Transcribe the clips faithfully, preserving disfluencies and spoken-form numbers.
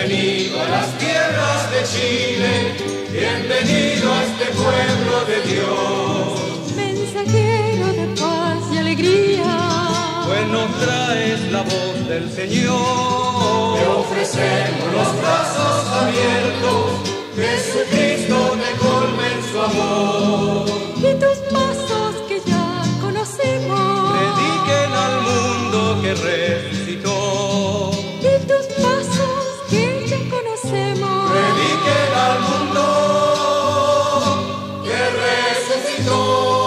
Bienvenido a las tierras de Chile, bienvenido a este pueblo de Dios. Mensajero de paz y alegría, Pues nos traes la voz del Señor. Te ofrecemos los brazos abiertos, Jesucristo te colme en su amor. y tus pasos que ya conocemos, Prediquen al mundo que resucitó. y tus pasos que ya conocemos, Prediquen al mundo que resucitó.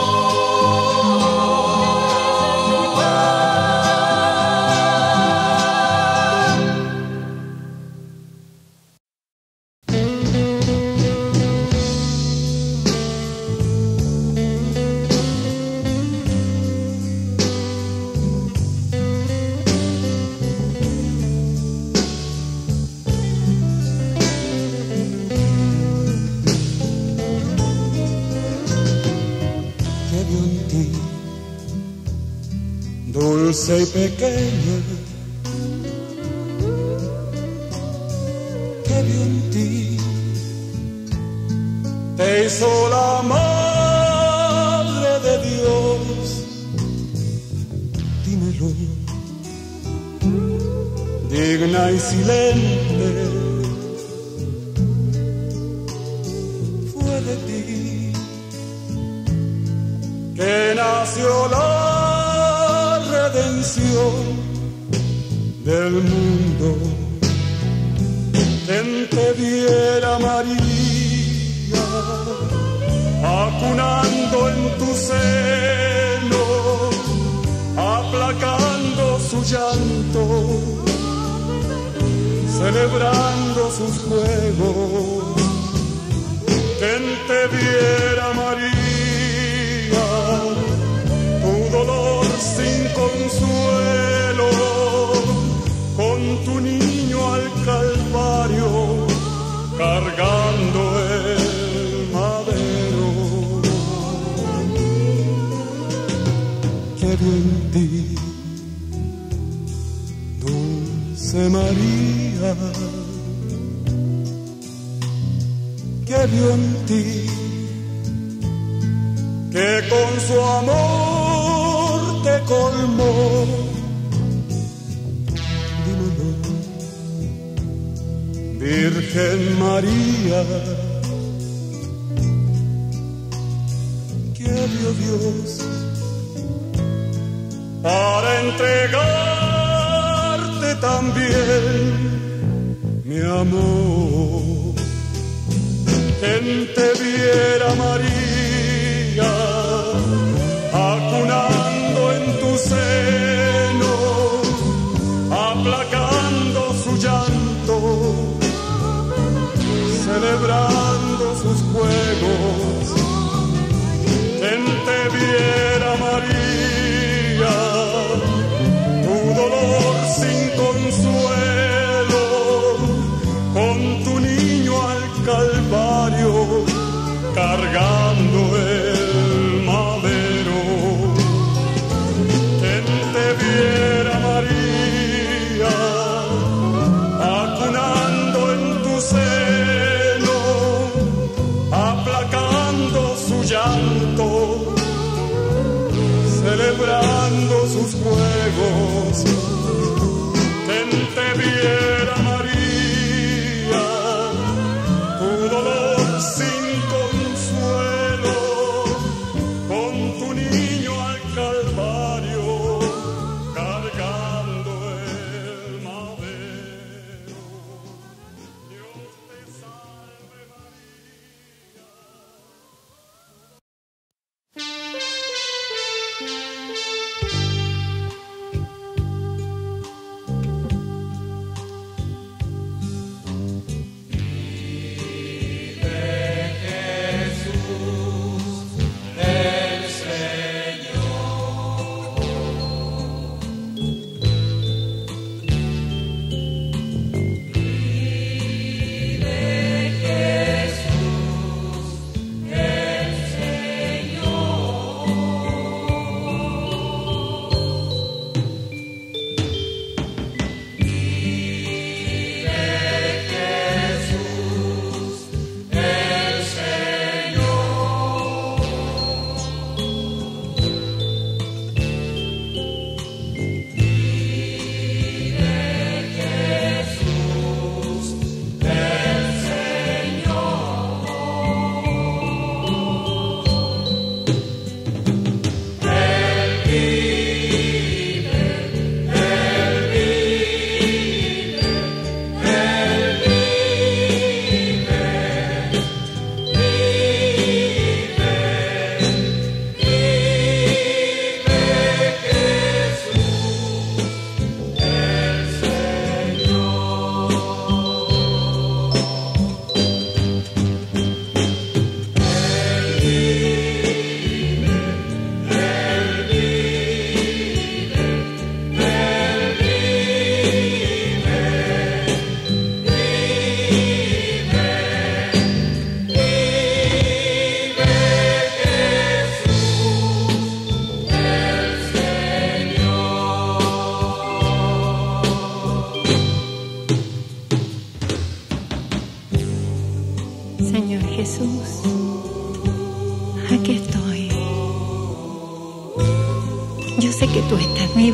Dulce y pequeña, que vio en ti, te hizo la madre de Dios. Dímelo, digna y silente, fue de ti que nació la redención del mundo. Quien te viera, María, acunando en tu seno, aplacando su llanto, celebrando sus juegos. Quien te viera, María, tu dolor sin consuelo, con tu niño al Calvario, cargando el madero. Que vio en ti, Dulce María, que vio en ti, que con su amor te colmó. Dímelo, Virgen María, que vio Dios para entregarte también mi amor. Quien te viera, María, acunando en tu seno, aplacando su llanto, celebrando sus juegos. Quien te viera, María, tu dolor sin consuelo, con tu niño al Calvario, cargando el madero. Quien te viera, María, acunando en tu seno, aplacando su llanto, celebrando sus juegos. Quien te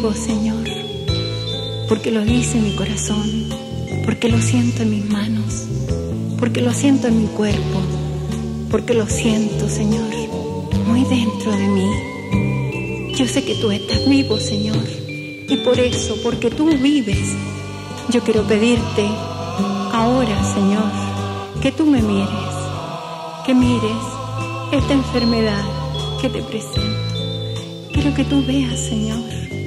digo, Señor, porque lo dice mi corazón, porque lo siento en mis manos, porque lo siento en mi cuerpo, porque lo siento, Señor, muy dentro de mí. Yo sé que tú estás vivo, Señor, y por eso, porque tú vives, yo quiero pedirte ahora, Señor, que tú me mires, que mires esta enfermedad que te presento. Quiero que tú veas, Señor,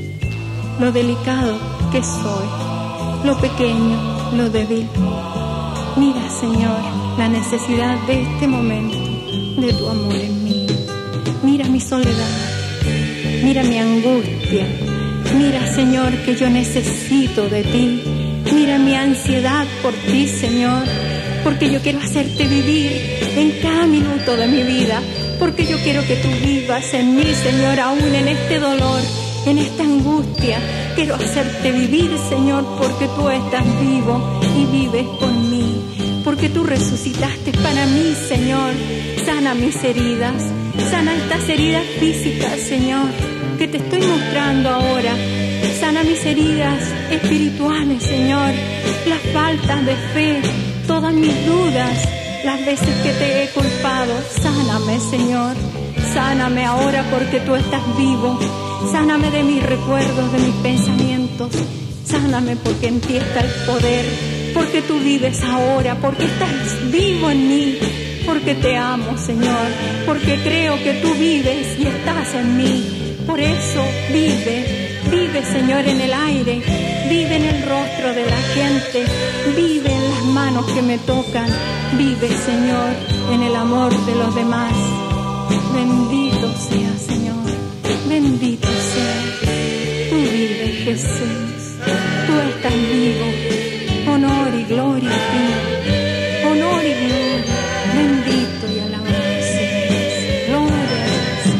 lo delicado que soy, lo pequeño, lo débil. Mira, Señor, la necesidad de este momento de tu amor en mí. Mira mi soledad, mira mi angustia. Mira, Señor, que yo necesito de ti. Mira mi ansiedad por ti, Señor, porque yo quiero hacerte vivir en cada minuto de mi vida, porque yo quiero que tú vivas en mí, Señor, aún en este dolor, en esta angustia. Quiero hacerte vivir, Señor, porque tú estás vivo y vives con mí, porque tú resucitaste para mí, Señor. Sana mis heridas, sana estas heridas físicas, Señor, que te estoy mostrando ahora. Sana mis heridas espirituales, Señor, las faltas de fe, todas mis dudas, las veces que te he culpado. Sáname, Señor, sáname ahora porque tú estás vivo. Sáname de mis recuerdos, de mis pensamientos. Sáname porque en ti está el poder, porque tú vives ahora, porque estás vivo en mí, porque te amo, Señor, porque creo que tú vives y estás en mí. Por eso vive, vive, Señor, en el aire, vive en el rostro de la gente, vive en las manos que me tocan, vive, Señor, en el amor de los demás. Bendito sea, Señor, bendito sea. Tú vives, Jesús, tú estás vivo. Honor y gloria a ti, honor y gloria, bendito y alabado seas. Gloria a Dios.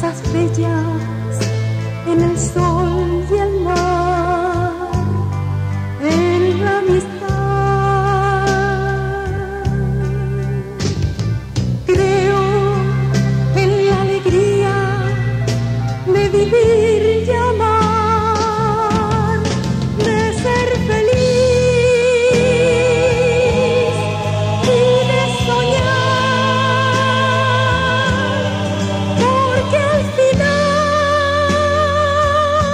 cosas bellas en el sol y el mar, en la amistad. Creo en la alegría de vivir y amar, de ser feliz y de soñar, porque al final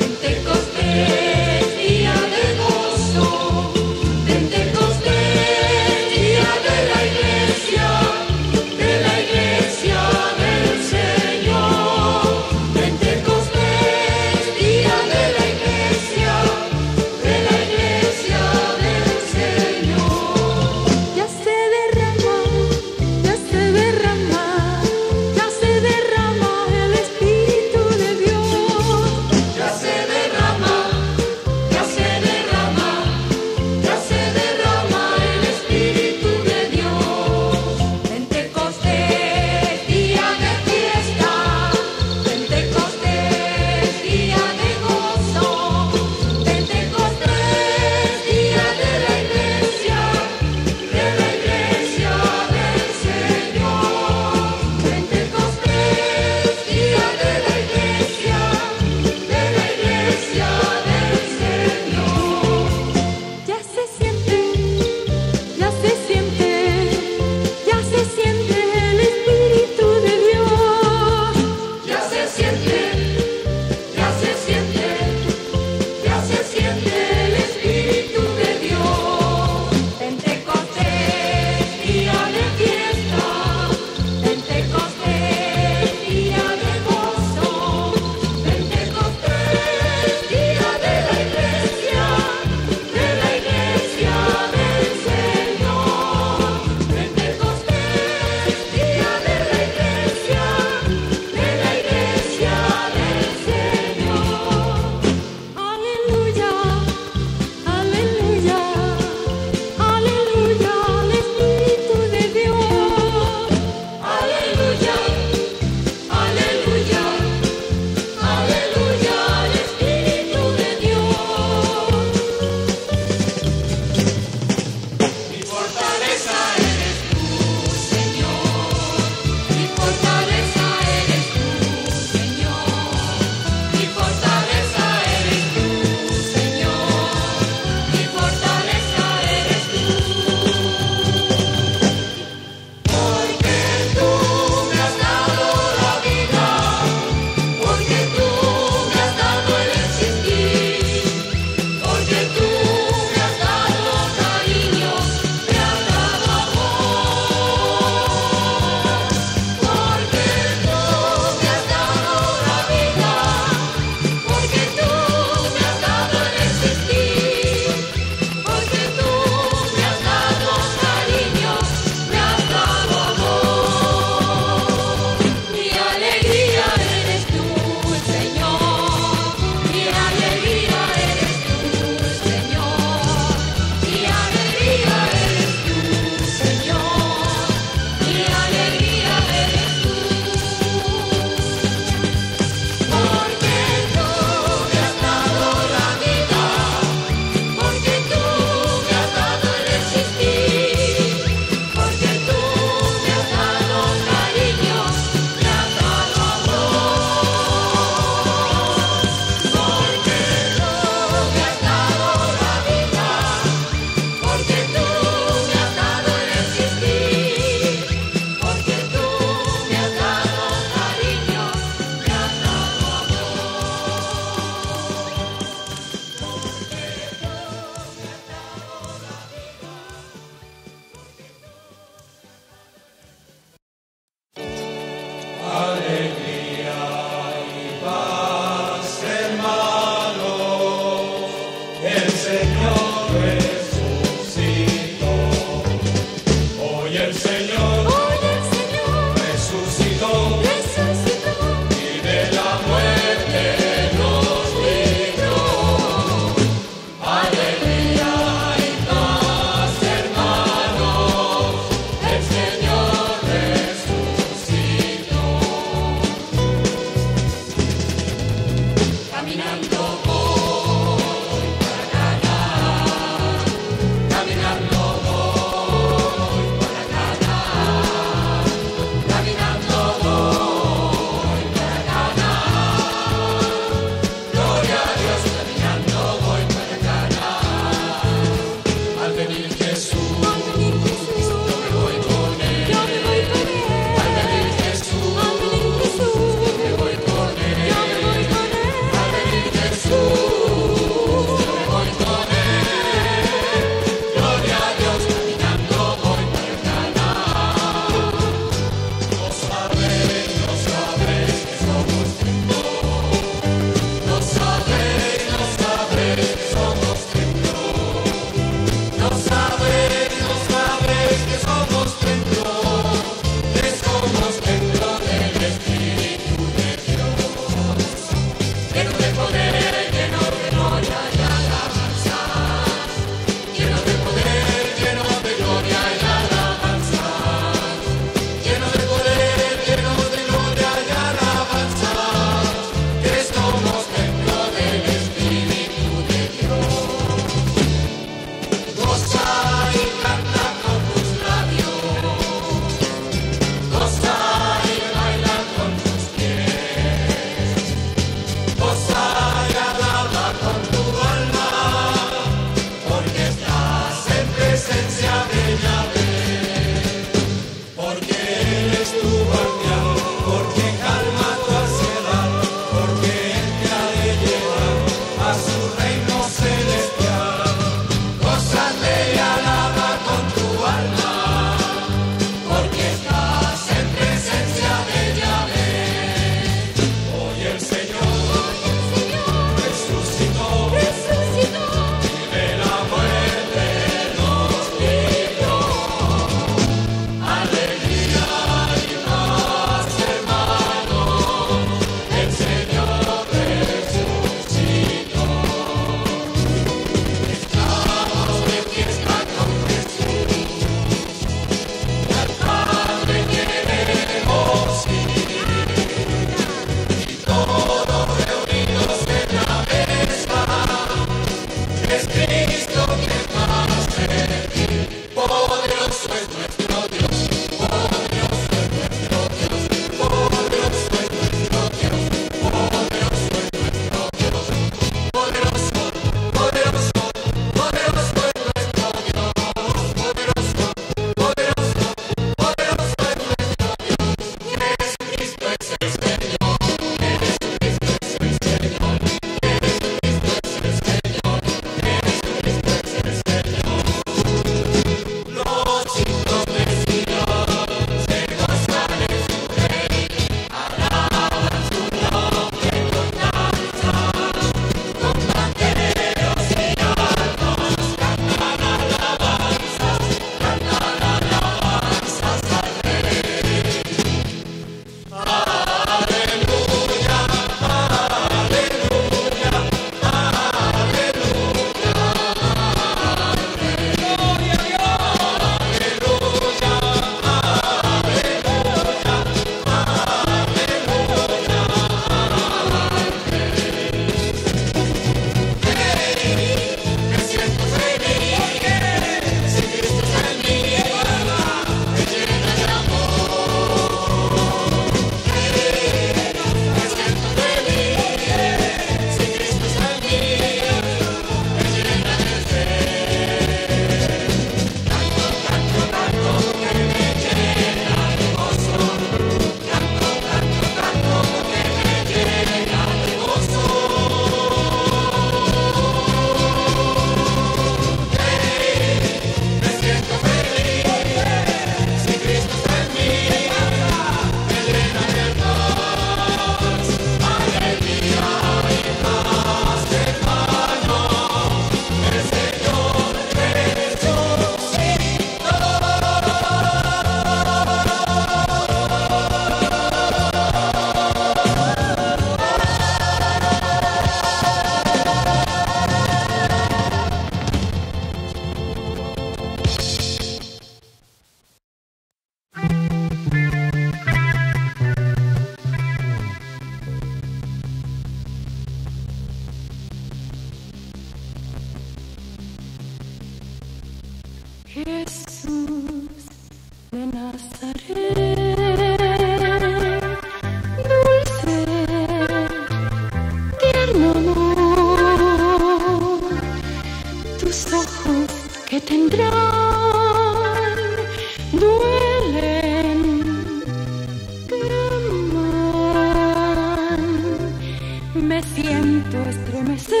siento estremecer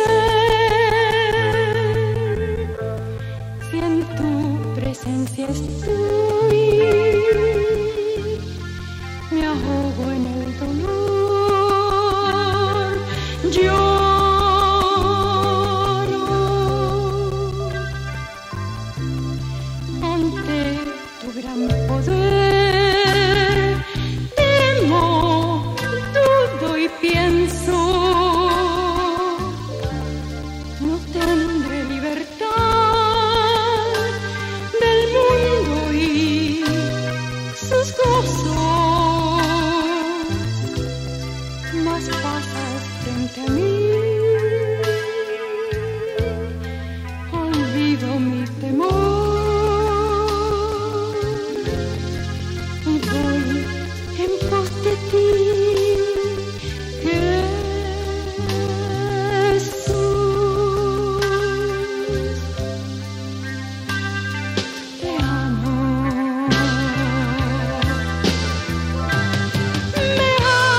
si en tu presencia estoy. Me ahogo en el dolor, lloro ante tu gran poder. Temo, dudo y pienso, no tendré libertad del mundo y sus gozos, mas pasas frente a mí. Olvido mi temor y voy en pos de ti, Jesús. Te amo. Me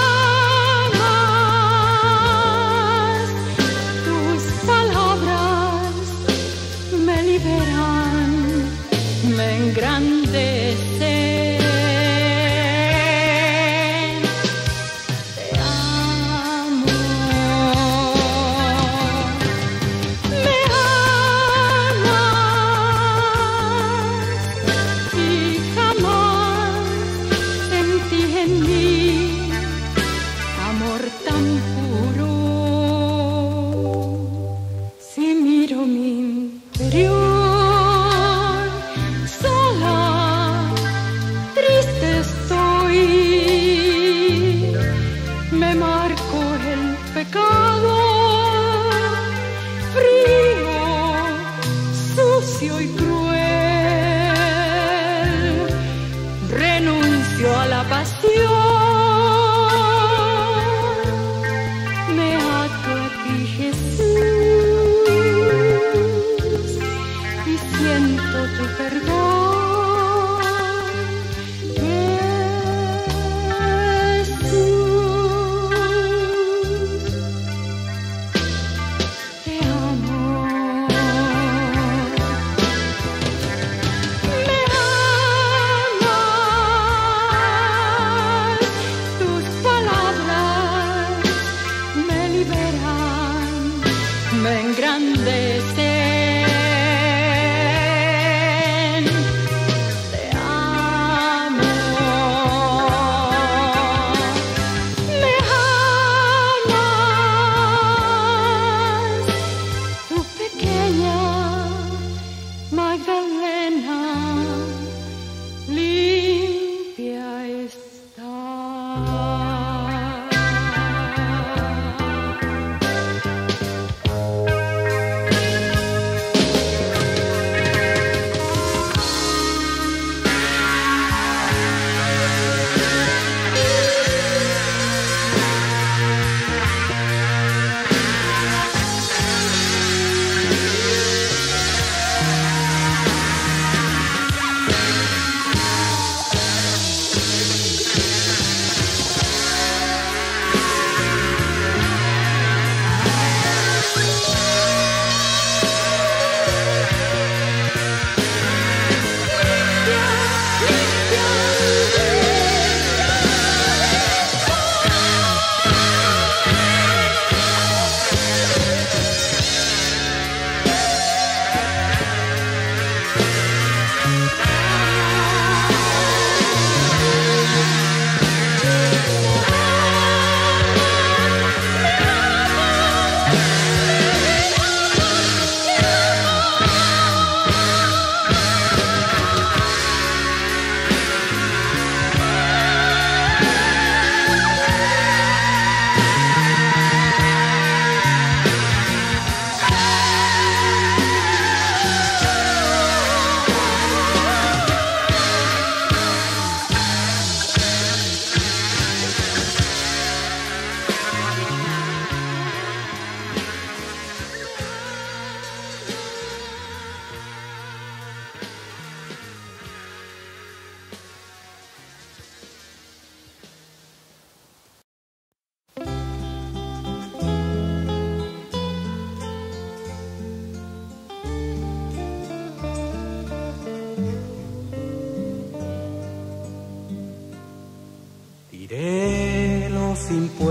amas. Tus palabras me liberan, me engrandecen. Te amo. Me amas y jamás sentí en mí amor tan puro. Si miro mi interior, sola, triste estoy. Me marco el pecado, frío, sucio y cruel. Renuncio a la pasión, me ato a ti, Jesús, y siento tu perdón. Jesús, te amo.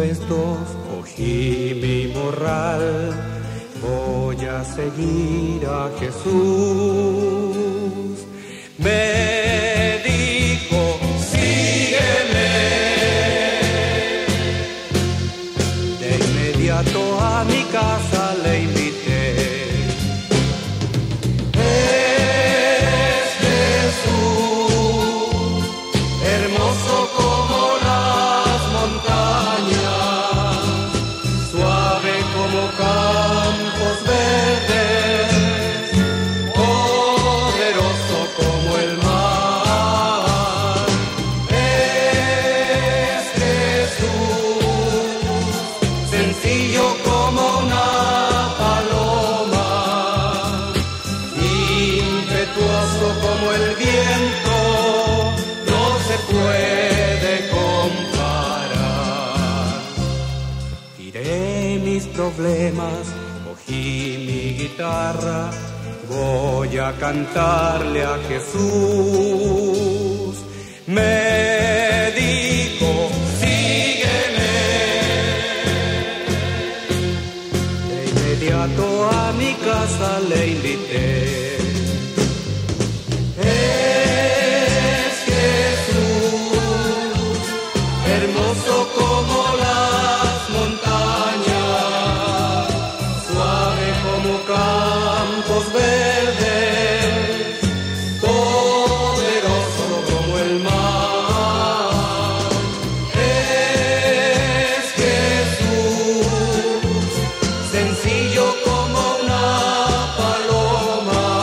impuestos cogí mi morral, voy a seguir a Jesús. Me dijo, sígueme. De inmediato a mi casa le invité. Es Jesús, hermoso como las montañas, suave como campos verdes, poderoso como el mar. Es Jesús, sencillo como una paloma, impetuoso como el viento, no se puede comparar. Tiré mis problemas, cogí mi guitarra, voy a cantarle a Jesús. Me dijo, sígueme. De inmediato a mi casa le invité. Es Jesús, hermoso como las montañas, suave como campos verdes, poderoso como el mar. Es Jesús, sencillo como una paloma,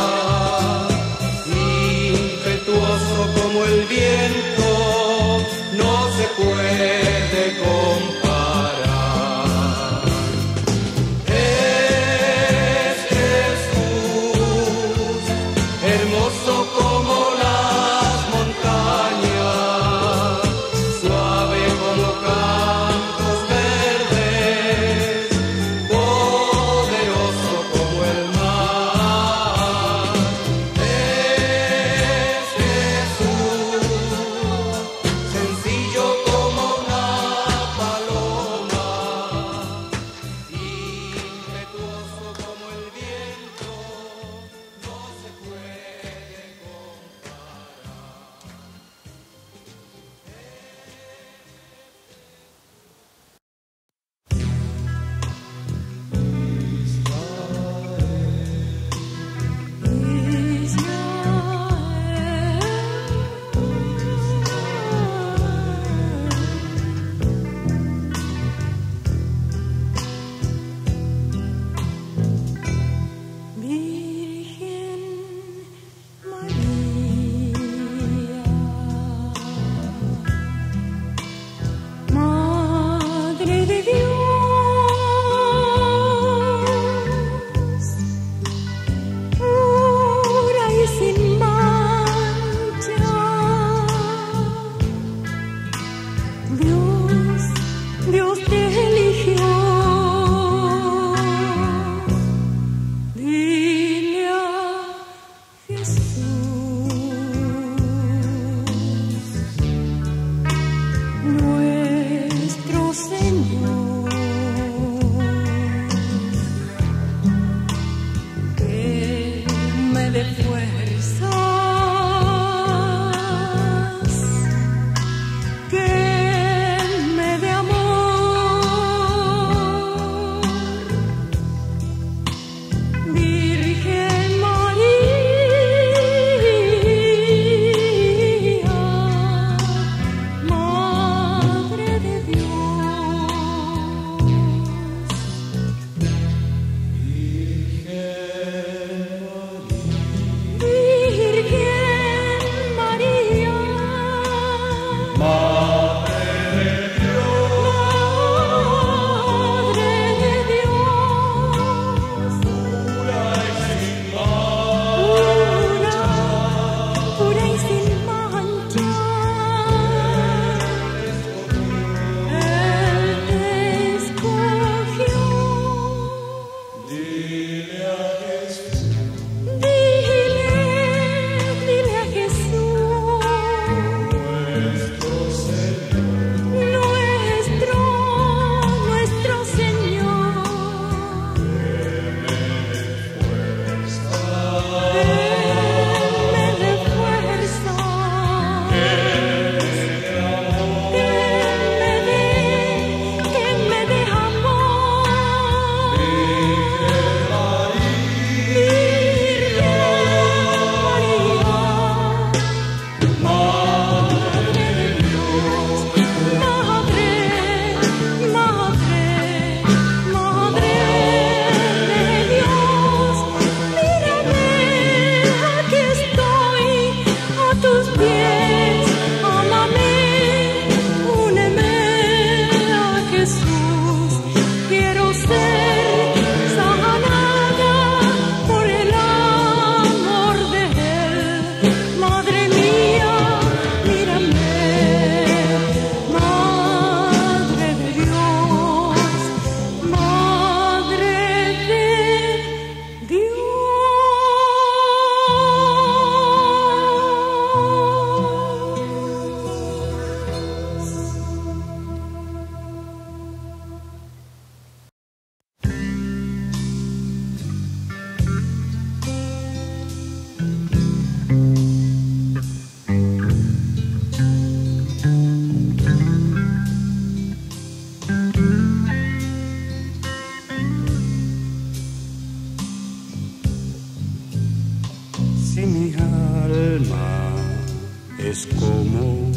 es como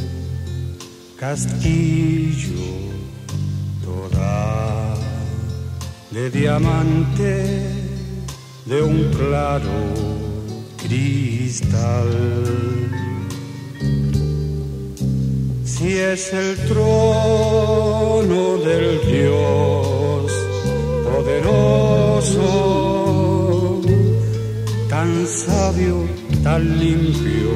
castillo toda de diamante, de un claro cristal. Si es el trono del Dios poderoso, tan sabio, tan limpio,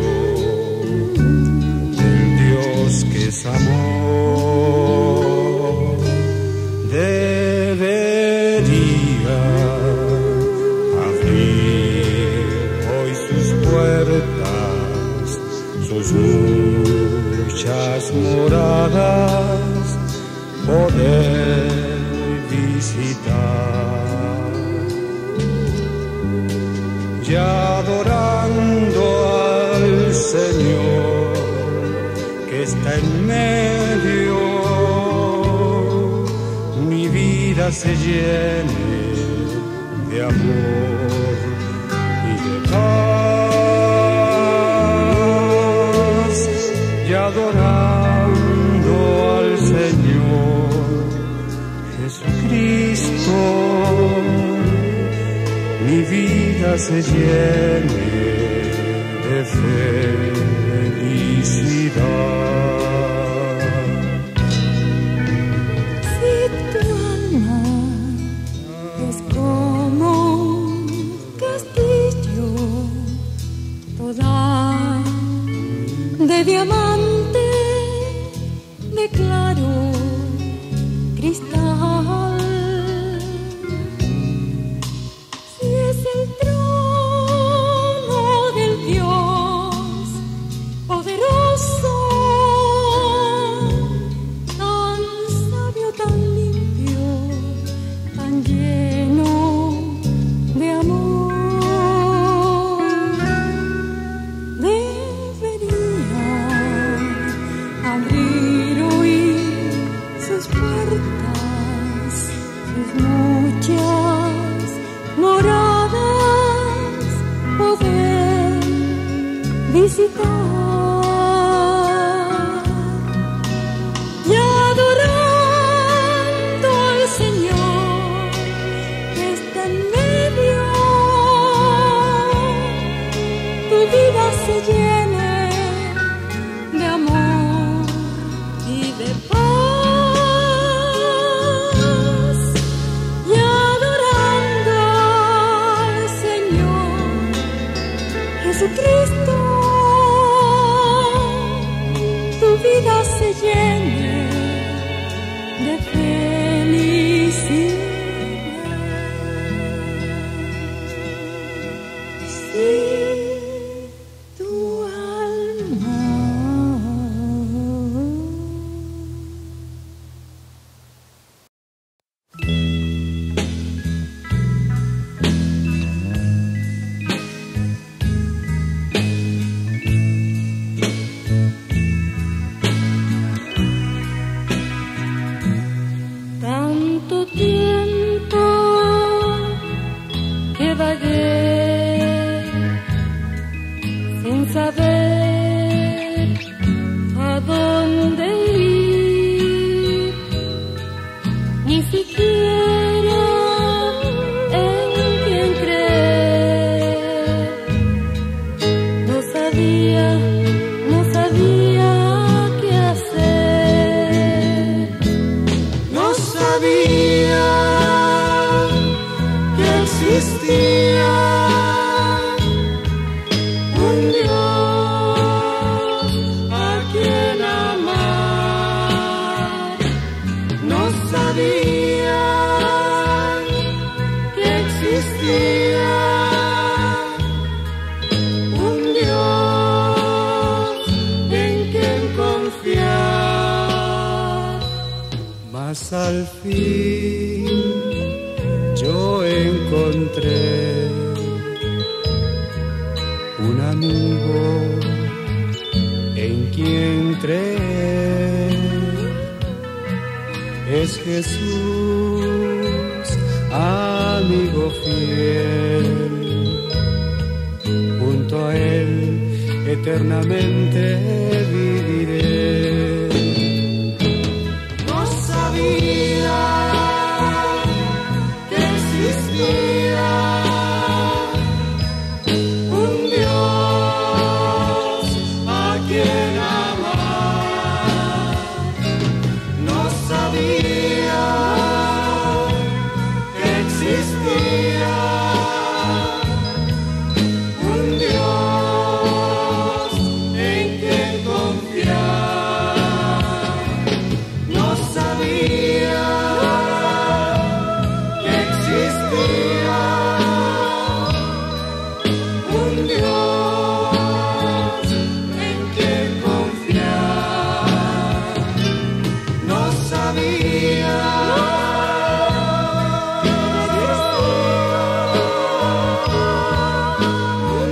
del Dios que es amor, debería abrir hoy sus puertas, sus muchas moradas, poder visitar. Ya adorando al Señor que está en medio, mi vida se llene de amor y de paz. Ya adorando al Señor Jesucristo, mi vida se llene de felicidad. Si tu alma es como un castillo toda de diamante, de claro cristal. Si es el trono del Dios poderoso, tan sabio, tan limpio, tan lleno de amor, debería abrir hoy sus puertas, sus muchas moradas, poder visitar. Y adorando al Señor que está en medio, tu vida se llene de amor y de paz. Y adorando al Señor Jesucristo, tu vida se llene de felicidad. Si tu alma tanto tiempo que vagué sin saber a dónde ir, ni siquiera en quién creer. No sabía, no sabía qué hacer. No sabía que existía un Dios a quien amar. No sabía que existía un Dios en quien confiar. Mas al fin yo encontré un amigo en quien creer. Es Jesús, amigo fiel. Junto a él eternamente viviré. No sabía que existía un Dios a quien amar. No sabía que existía un Dios en quien confiar. No sabía que existía un Dios en quien confiar. No sabía un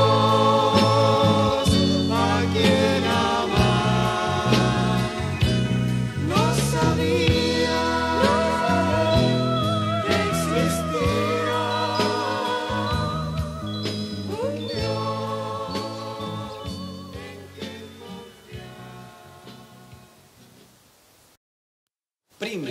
Dios a quien amar. No sabía que existía un Dios en quien confiar. Prime.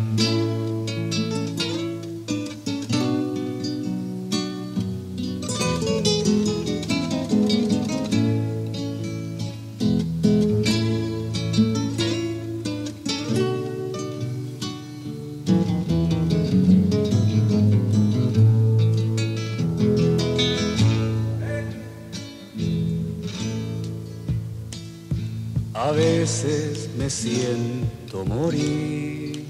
A veces me siento morir,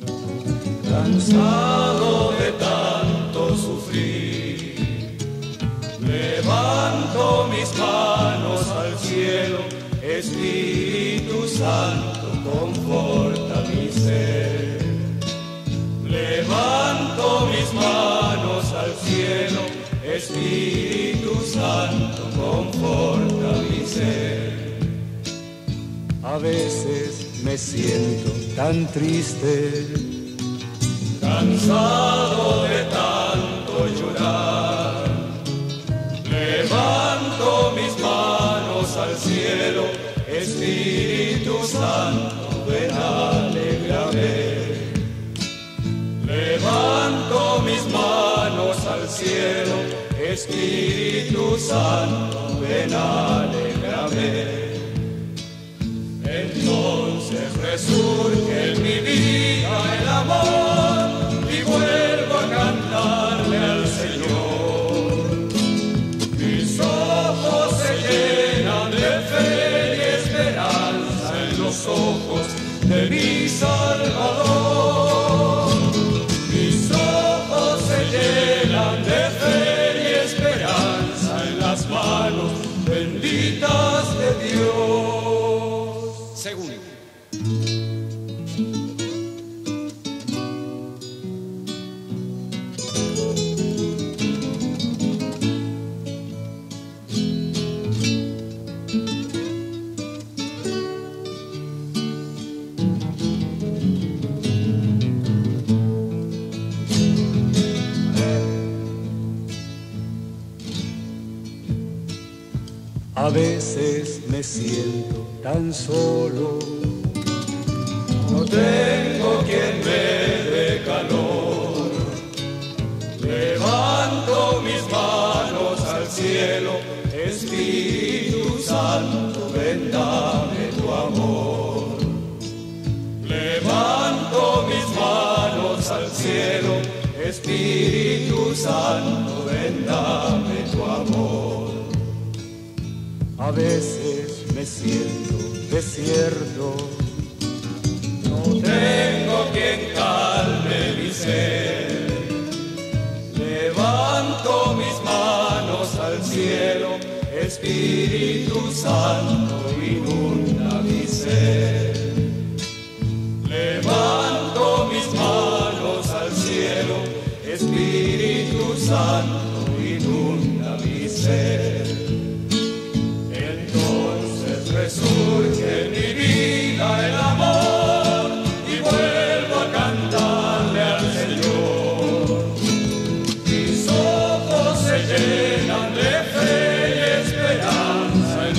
Cansado de tanto sufrir, levanto mis manos al cielo, Espíritu Santo, conforta mi ser. Levanto mis manos al cielo, Espíritu Santo, conforta mi ser. a veces me siento tan triste, cansado de tanto llorar. Levanto mis manos al cielo, Espíritu Santo, ven, alégrame. Levanto mis manos al cielo, Espíritu Santo, ven, alégrame. Entonces resurge en mi vida el amor y vuelvo a cantarle al Señor. Mis ojos se llenan de fe y esperanza en los ojos de mi Salvador. Mis ojos se llenan de fe y esperanza en las manos benditas de Dios. Segundo. a veces me siento tan solo. No tengo quien me dé calor. Levanto mis manos al cielo, Espíritu Santo, ven, dame tu amor. Levanto mis manos al cielo, Espíritu Santo, ven, dame tu amor. A veces me siento desierto. No tengo quien calme mi ser. Levanto mis manos al cielo, Espíritu Santo, inunda mi ser. Levanto mis manos al cielo, Espíritu Santo, inunda mi ser. Entonces resurge en mi vida el amor y vuelvo a cantarle al Señor. Mis ojos se llenan de fe y esperanza en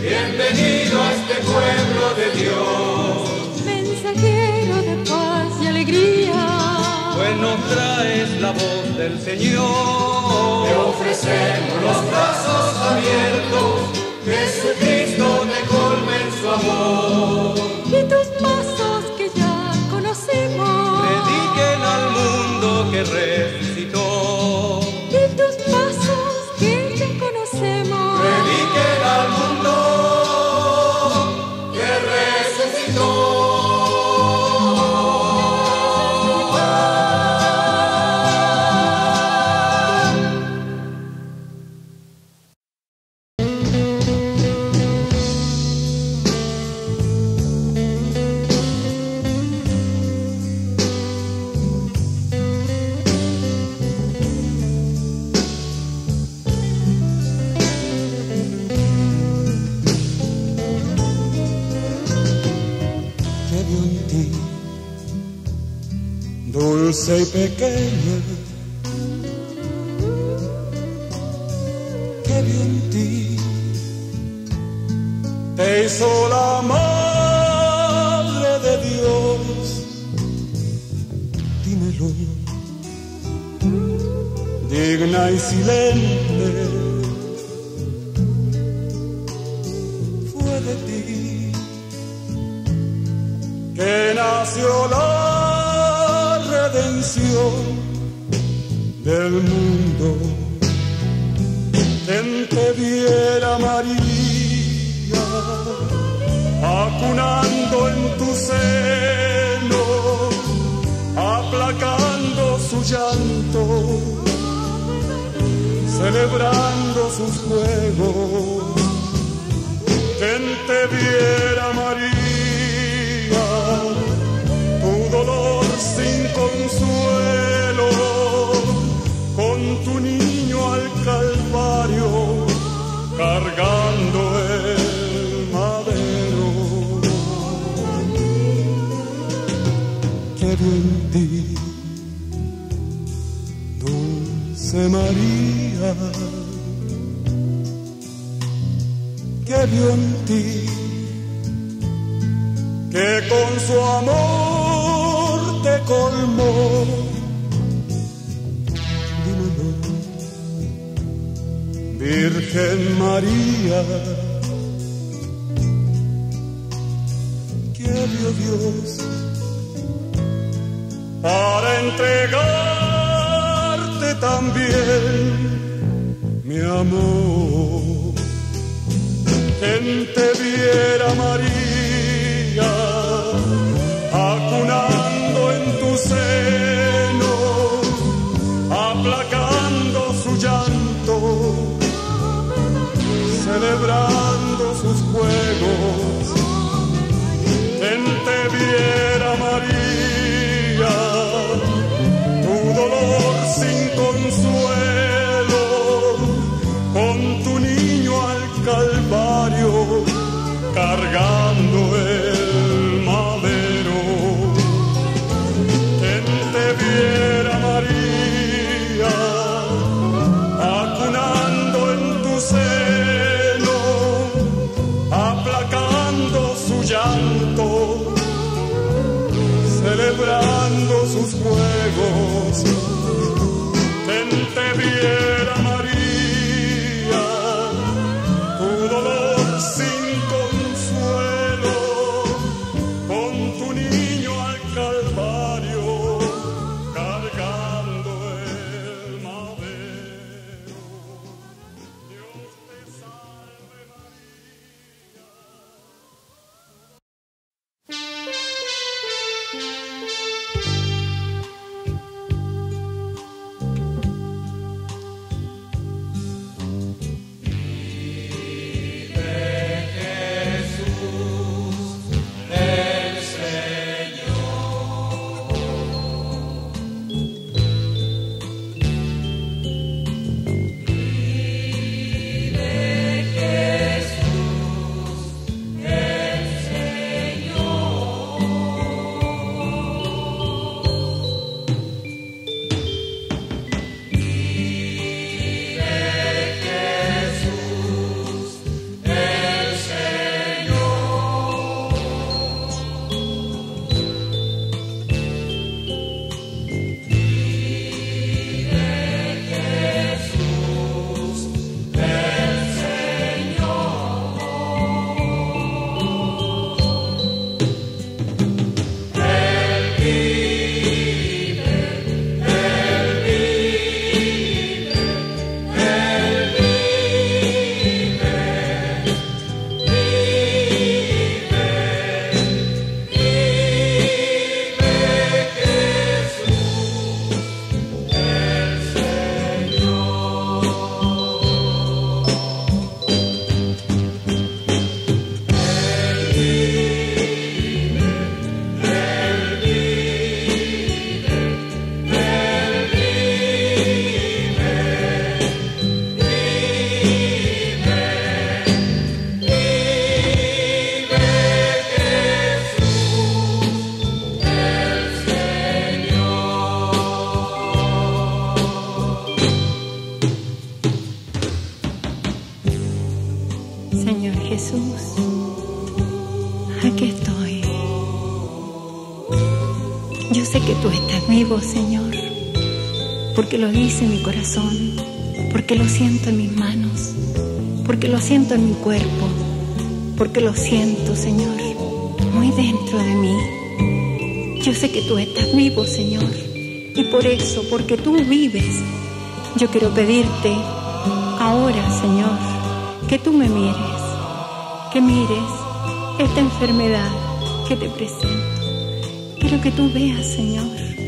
bienvenido a este pueblo de Dios. Mensajero de paz y alegría, Pues nos traes la voz del Señor. Te ofrecemos los brazos abiertos, Jesucristo te colme en su amor. y tus pasos que ya conocemos, Prediquen al mundo que resucitó. y tus pasos que ya conocemos, Prediquen al mundo que resucitó. Dulce y pequeña, que vio en ti, te hizo la madre de Dios. Dímelo, digna y silente, fue de ti que nació la redención del mundo. Quien te viera, María, acunando en tu seno, aplacando su llanto, celebrando sus juegos. Quien te viera, María, tu dolor sin consuelo, con tu niño al Calvario, cargando el madero. Que vio en ti, Dulce María, que vio en ti, que con su amor te colmó. Dímelo, Virgen María, que vio Dios para entregarte también mi amor. Quien te viera, María, acunando en tu seno, aplacando su llanto, celebrando sus juegos. Quien te viera, María, tu dolor sin consuelo, con tu niño al Calvario, cargando el madero. Quien te viera, María, acunando en tu seno, aplacando su llanto, celebrando sus juegos. Quien te viera, María, tu dolor sin consuelo, Señor Jesús, aquí estoy. Yo sé que tú estás vivo, Señor, porque lo dice mi corazón, porque lo siento en mis manos, porque lo siento en mi cuerpo, porque lo siento, Señor, muy dentro de mí. Yo sé que tú estás vivo, Señor, y por eso, porque tú vives, yo quiero pedirte ahora, Señor, que tú me mires, que mires esta enfermedad que te presento. Quiero que tú veas, Señor,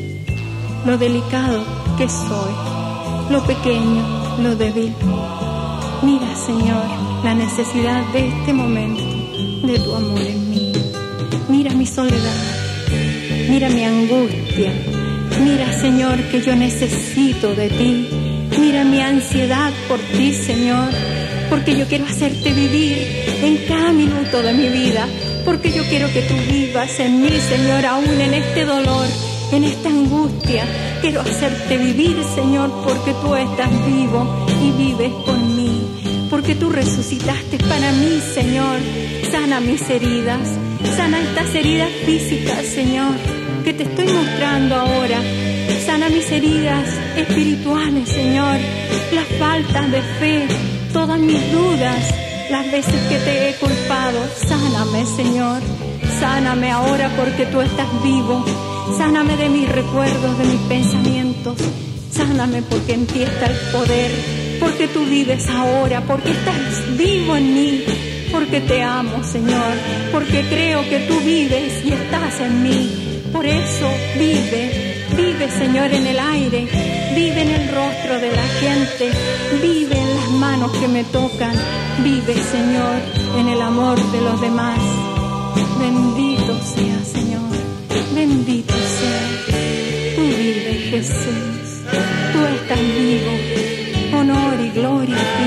lo delicado que soy, lo pequeño, lo débil. Mira, Señor, la necesidad de este momento, de tu amor en mí. Mira mi soledad, mira mi angustia. Mira, Señor, que yo necesito de ti. Mira mi ansiedad por ti, Señor, porque yo quiero hacerte vivir en cada minuto de mi vida, porque yo quiero que tú vivas en mí, Señor, aún en este dolor, en esta angustia. Quiero hacerte vivir, Señor, porque tú estás vivo y vives con mí, porque tú resucitaste para mí, Señor. Sana mis heridas, sana estas heridas físicas, Señor, que te estoy mostrando ahora. Sana mis heridas espirituales, Señor, las faltas de fe, todas mis dudas, las veces que te he culpado. Sáname, Señor, sáname ahora porque tú estás vivo. Sáname de mis recuerdos, de mis pensamientos. Sáname porque en ti está el poder, porque tú vives ahora, porque estás vivo en mí, porque te amo, Señor, porque creo que tú vives y estás en mí. Por eso vive, vive, Señor, en el aire, vive en el rostro de la gente, vive en las manos que me tocan, vive, Señor, en el amor de los demás. Bendito sea, Señor, bendito sea. Tú vives, Jesús, tú estás vivo. Honor y gloria